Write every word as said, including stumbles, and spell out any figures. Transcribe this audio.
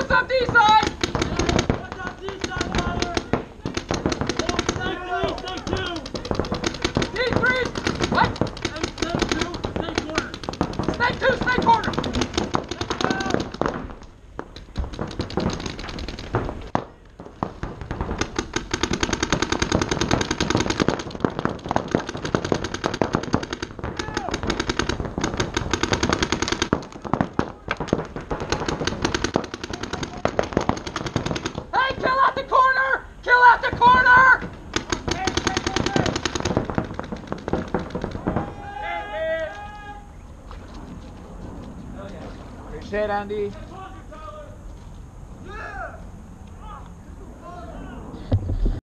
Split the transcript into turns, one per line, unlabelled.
What's up, D-side?
What's up, D-side, brother? Stay three, stay two.
D three. What?
And stay two, stay corner.
Stay two, stay corner. Hey, kill out the corner! Kill out the corner! Appreciate it, Andy.